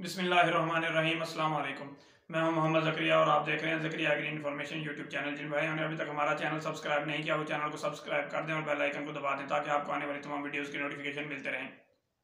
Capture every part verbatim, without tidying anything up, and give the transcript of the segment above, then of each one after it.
बिस्मिल्लाहिर्रहमानिर्रहीम अस्सलाम वालेकुम। मैं हूं मोहम्मद ज़करिया और आप देख रहे हैं Zakariya agri information YouTube channel. जिन भाइयों ने अभी तक हमारा चैनल सब्सक्राइब नहीं किया वो चैनल को सब्सक्राइब कर दें और बेल आइकन को दबा दें ताकि आपको आने वाली तमाम वीडियोस की नोटिफिकेशन मिलते रहें।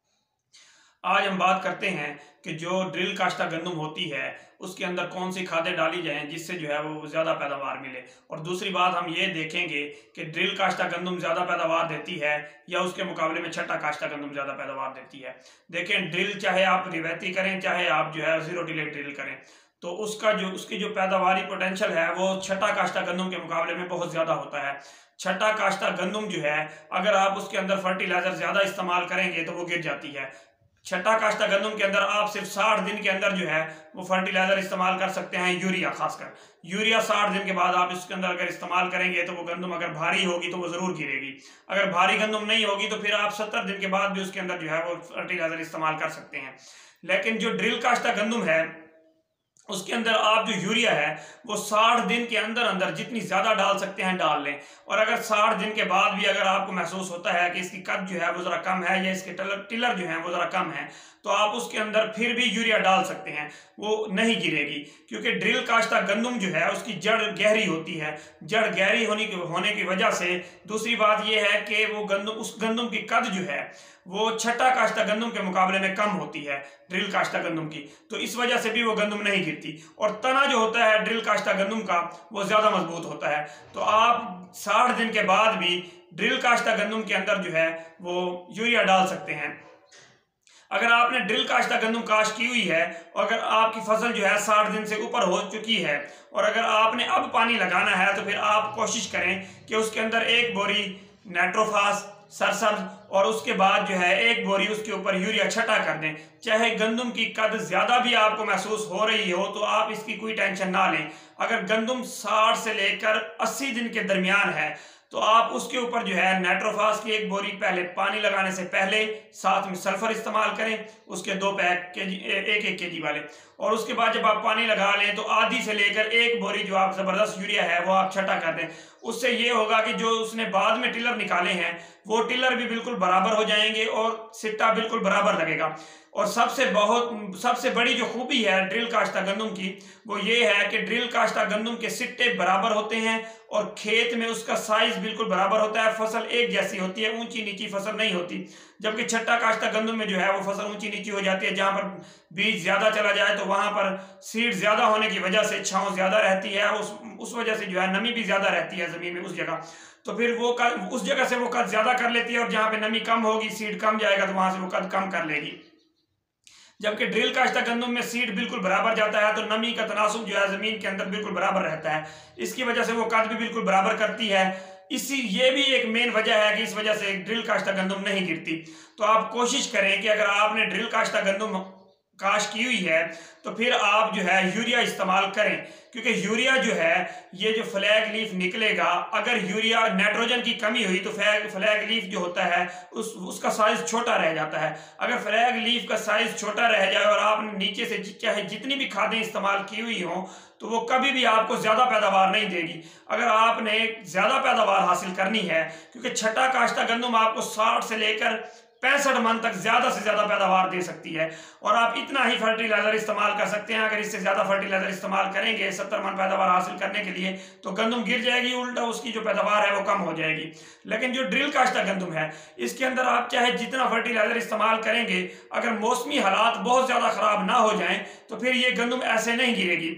आज हम बात करते हैं कि जो ड्रिल काश्ता गंदम होती है उसके अंदर कौन सी खादें डाली जाएं जिससे जो है वो ज़्यादा पैदावार मिले। और दूसरी बात हम ये देखेंगे कि ड्रिल काश्ता गंदम ज़्यादा पैदावार देती है या उसके मुकाबले में छठा काश्ता गंदम ज़्यादा पैदावार देती है। देखें, ड्रिल चाहे आप रिवायती करें चाहे आप जो है जीरो टिलेट ड्रिल करें तो उसका जो उसकी जो पैदावारी पोटेंशियल है वो छठा काश्ता गंदम के मुकाबले में बहुत ज़्यादा होता है। छठा काश्ता गंदम जो है अगर आप उसके अंदर फर्टिलाइजर ज़्यादा इस्तेमाल करेंगे तो वो गिर जाती है। छठा काश्ता गंदम के अंदर आप सिर्फ साठ दिन के अंदर जो है वो फर्टिलाइजर इस्तेमाल कर सकते हैं, यूरिया खासकर। यूरिया साठ दिन के बाद आप इसके अंदर अगर इस्तेमाल करेंगे तो वो गंदम अगर भारी होगी तो वो जरूर गिरेगी। अगर भारी गंदम नहीं होगी तो फिर आप सत्तर दिन के बाद भी उसके अंदर जो है वो फर्टिलाइजर इस्तेमाल कर सकते हैं। लेकिन जो ड्रिल काश्ता गंदम है उसके अंदर आप जो यूरिया है वो साठ दिन के अंदर अंदर जितनी ज़्यादा डाल सकते हैं डाल लें। और अगर साठ दिन के बाद भी अगर आपको महसूस होता है कि इसकी कद जो है वो ज़रा कम है या इसके टिलर टिलर जो है वो ज़रा कम है तो आप उसके अंदर फिर भी यूरिया डाल सकते हैं, वो नहीं गिरेगी। क्योंकि ड्रिल काश्ता गंदम जो है उसकी जड़ गहरी होती है। जड़ गहरी होने की होने की वजह से दूसरी बात यह है कि वो गंदम उस गंदम की कद जो है वो छठा काश्ता गंदम के मुकाबले में कम होती है ड्रिल काश्ता गंदम की, तो इस वजह से भी वो गंदम नहीं गिरती। और तना जो होता है ड्रिल काश्ता गंदम का वो ज़्यादा मजबूत होता है। तो आप साठ दिन के बाद भी ड्रिल काश्ता गंदम के अंदर जो है वो यूरिया डाल सकते हैं। अगर आपने ड्रिल काश्ता गंदम काश्त की हुई है और अगर आपकी फसल जो है साठ दिन से ऊपर हो चुकी है और अगर आपने अब पानी लगाना है तो फिर आप कोशिश करें कि उसके अंदर एक बोरी नाइट्रोफास सरसब्ज और उसके बाद जो है एक बोरी उसके ऊपर यूरिया छटा कर दें। चाहे गंदम की कद ज़्यादा भी आपको महसूस हो रही हो तो आप इसकी कोई टेंशन ना लें। अगर गंदम साठ से लेकर अस्सी दिन के दरमियान है तो आप उसके ऊपर जो है नाइट्रोफास की एक बोरी पहले पानी लगाने से पहले साथ में सल्फर इस्तेमाल करें, उसके दो पैक के जी एक एक के जी वाले। और उसके बाद जब आप पानी लगा लें तो आधी से लेकर एक बोरी जो आप ज़बरदस्त यूरिया है वो आप छटा कर दें। उससे ये होगा कि जो उसने बाद में टिलर निकाले हैं वो टिलर भी बिल्कुल बराबर हो जाएंगे और सिट्टा बिल्कुल बराबर लगेगा। और सबसे बहुत सबसे बड़ी जो खूबी है ड्रिल काश्ता गंदम की वो ये है कि ड्रिल काश्ता गंदम के सिट्टे बराबर होते हैं और खेत में उसका साइज बिल्कुल बराबर होता है। फसल एक जैसी होती है, ऊंची नीची फसल नहीं होती। जबकि छठा काश्ता गंदम में जो है वो फसल ऊंची नीची हो जाती है। जहां पर बीज ज्यादा चला जाए तो वहां पर सीड ज्यादा होने की वजह से छांव ज्यादा रहती है, उस उस वजह से जो है नमी भी ज्यादा रहती है जमीन में उस जगह, तो फिर वो कद उस जगह से वो कद ज्यादा कर लेती है और जहां पे नमी कम होगी सीड कम जाएगा तो वहां से वो कद कम कर लेगी। जबकि ड्रिल काश्ता गंदम में सीड बिल्कुल बराबर जाता है तो नमी का तनासुब जो है जमीन के अंदर बिल्कुल बराबर रहता है। इसकी वजह से वो कद भी बिल्कुल बराबर करती है। इसी ये भी एक मेन वजह है कि इस वजह से ड्रिल काश्ता गंदम नहीं गिरती। तो आप कोशिश करें कि अगर आपने ड्रिल काश्ता गंदम काश की हुई है तो फिर आप जो है यूरिया इस्तेमाल करें। क्योंकि यूरिया जो है ये जो फ्लैग लीफ निकलेगा, अगर यूरिया नाइट्रोजन की कमी हुई तो फ्लैग फ्लैग लीफ जो होता है उस उसका साइज छोटा रह जाता है। अगर फ्लैग लीफ का साइज छोटा रह जाए और आपने नीचे से चाहे जितनी भी खादें इस्तेमाल की हुई हों तो वो कभी भी आपको ज़्यादा पैदावार नहीं देगी। अगर आपने ज़्यादा पैदावार हासिल करनी है, क्योंकि छठा काश्ता गंदम आपको साठ से लेकर पैंसठ मन तक ज्यादा से ज्यादा पैदावार दे सकती है और आप इतना ही फर्टिलाइजर इस्तेमाल कर सकते हैं। अगर इससे ज्यादा फर्टिलाइजर इस्तेमाल करेंगे सत्तर मन पैदावार हासिल करने के लिए तो गंदम गिर जाएगी, उल्टा उसकी जो पैदावार है वो कम हो जाएगी। लेकिन जो ड्रिल काश्ता गंदम है इसके अंदर आप चाहे जितना फर्टिलाइजर इस्तेमाल करेंगे, अगर मौसमी हालात बहुत ज्यादा खराब ना हो जाएं तो फिर ये गंदम ऐसे नहीं गिरेगी।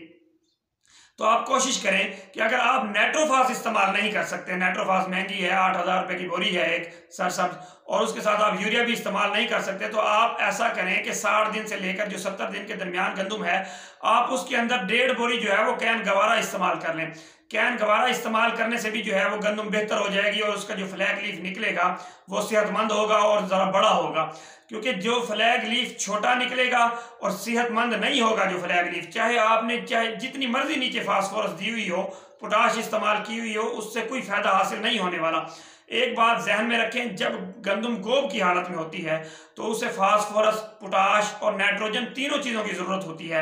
तो आप कोशिश करें कि अगर आप नाइट्रोफास इस्तेमाल नहीं कर सकते, नाइट्रोफास महंगी है, आठ हज़ार रुपये की बोरी है एक सरसब्ज, और उसके साथ आप यूरिया भी इस्तेमाल नहीं कर सकते, तो आप ऐसा करें कि साठ दिन से लेकर जो सत्तर दिन के दरमियान गंदम है आप उसके अंदर डेढ़ बोरी जो है वो कैन गवारा इस्तेमाल कर लें। कैन गवारा इस्तेमाल करने से भी जो है वो गंदम बेहतर हो जाएगी और उसका जो फ्लैग लीफ निकलेगा वो सेहतमंद होगा और ज़रा बड़ा होगा। क्योंकि जो फ्लैग लीफ छोटा निकलेगा और सेहतमंद नहीं होगा जो फ्लैग लीफ, चाहे आपने चाहे जितनी मर्जी नीचे फास्फोरस दी हुई हो, पोटाश इस्तेमाल की हुई हो, उससे कोई फायदा हासिल नहीं होने वाला। एक बात जहन में रखें, जब गंदम गोब की हालत में होती है तो उसे फास्फोरस, पोटाश और नाइट्रोजन तीनों चीज़ों की ज़रूरत होती है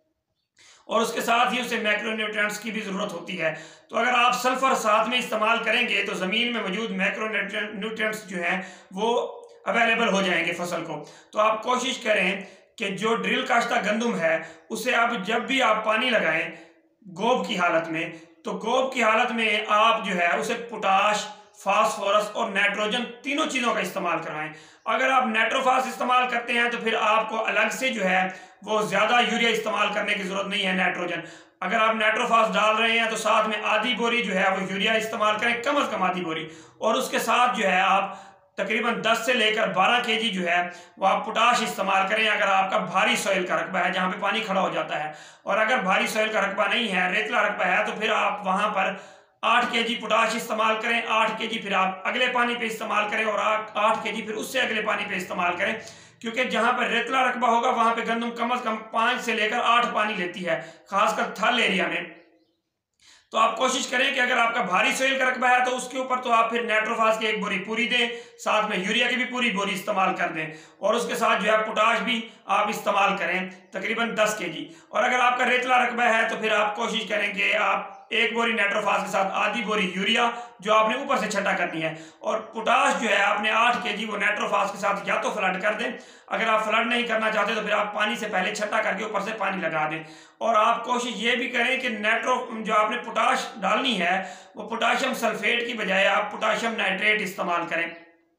और उसके साथ ही उसे मैक्रोन्यूट्रिएंट्स की भी ज़रूरत होती है। तो अगर आप सल्फर साथ में इस्तेमाल करेंगे तो ज़मीन में मौजूद मैक्रोन्यूट्रिएंट्स जो हैं वो अवेलेबल हो जाएंगे फसल को। तो आप कोशिश करें कि जो ड्रिल काश्ता गंदम है उसे अब जब भी आप पानी लगाएं गोब की हालत में, तो गोब की हालत में आप जो है उसे पोटाश, फास्फोरस और नाइट्रोजन तीनों चीज़ों का इस्तेमाल करवाएं। अगर आप नाइट्रोफास इस्तेमाल करते हैं तो फिर आपको अलग से जो है वो ज़्यादा यूरिया इस्तेमाल करने की ज़रूरत नहीं है। नाइट्रोजन अगर आप नाइट्रोफास डाल रहे हैं तो साथ में आधी बोरी जो है वो यूरिया इस्तेमाल करें, कम अज़ कम आधी बोरी, और उसके साथ जो है आप तकरीबन दस से लेकर बारह केजी जो है वो आप पोटाश इस्तेमाल करें अगर आपका भारी सॉइल का रकबा है जहाँ पे पानी खड़ा हो जाता है। और अगर भारी सॉइल का रकबा नहीं है, रेतला रकबा है, तो फिर आप वहाँ पर आठ केजी पोटाश इस्तेमाल करें, आठ केजी फिर आप अगले पानी पे इस्तेमाल करें और आठ केजी फिर उससे अगले पानी पे इस्तेमाल करें, क्योंकि जहाँ पर रेतला रकबा होगा वहाँ पे गंदम कम अज़ कम पाँच से लेकर आठ पानी लेती है, खासकर थल एरिया में। तो आप कोशिश करें कि अगर आपका भारी सोइल का रकबा है तो उसके ऊपर तो आप फिर नाइट्रोफास की एक बोरी पूरी दें, साथ में यूरिया की भी पूरी बोरी इस्तेमाल कर दें, और उसके साथ जो है पोटाश भी आप इस्तेमाल करें तकरीबन दस केजी। और अगर आपका रेतला रकबा है तो फिर आप कोशिश करें कि आप एक बोरी नाइट्रोफास के साथ आधी बोरी यूरिया जो आपने ऊपर से छटा करनी है, और पोटाश जो है आपने आठ केजी वो नाइट्रोफास के साथ या तो फ्लड कर दें, अगर आप फ्लड नहीं करना चाहते तो फिर आप पानी से पहले छटा करके ऊपर से पानी लगा दें। और आप कोशिश ये भी करें कि नाइट्रो जो आपने पोटाश डालनी है वो पोटाशियम सल्फेट की बजाय आप पोटाशियम नाइट्रेट इस्तेमाल करें।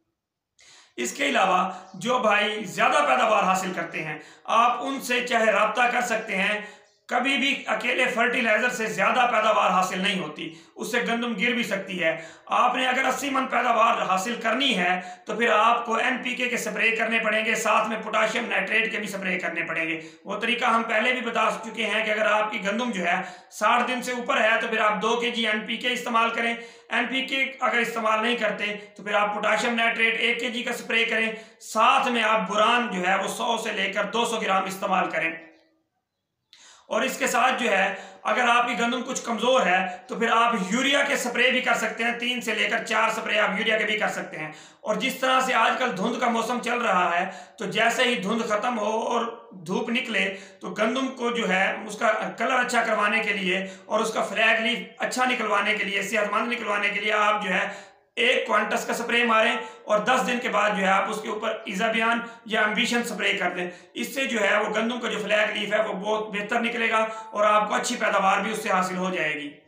इसके अलावा जो भाई ज़्यादा पैदावार हासिल करते हैं आप उनसे चाहे राब्ता कर सकते हैं। कभी भी अकेले फर्टिलाइजर से ज्यादा पैदावार हासिल नहीं होती, उससे गंदम गिर भी सकती है। आपने अगर अस्सी मन पैदावार हासिल करनी है तो फिर आपको एनपीके के स्प्रे करने पड़ेंगे, साथ में पोटाशियम नाइट्रेट के भी स्प्रे करने पड़ेंगे। वो तरीका हम पहले भी बता चुके हैं कि अगर आपकी गंदम जो है साठ दिन से ऊपर है तो फिर आप दो के जी एनपीके इस्तेमाल करें। एनपीके अगर इस्तेमाल नहीं करते तो फिर आप पोटाशियम नाइट्रेट एक के जी का स्प्रे करें, साथ में आप बुरान जो है वो सौ से लेकर दो सौ ग्राम इस्तेमाल करें। और इसके साथ जो है अगर आपकी गंदम कुछ कमजोर है तो फिर आप यूरिया के स्प्रे भी कर सकते हैं, तीन से लेकर चार स्प्रे आप यूरिया के भी कर सकते हैं। और जिस तरह से आजकल धुंध का मौसम चल रहा है तो जैसे ही धुंध खत्म हो और धूप निकले तो गंदम को जो है उसका कलर अच्छा करवाने के लिए और उसका फ्लैग लीफ अच्छा निकलवाने के लिए, सेहतमंद निकलवाने के लिए आप जो है एक क्वांटस का स्प्रे मारें और दस दिन के बाद जो है आप उसके ऊपर इजाबियान या एम्बिशन स्प्रे कर दें। इससे जो है वो गंदम का जो फ्लैग लीफ है वो बहुत बेहतर निकलेगा और आपको अच्छी पैदावार भी उससे हासिल हो जाएगी।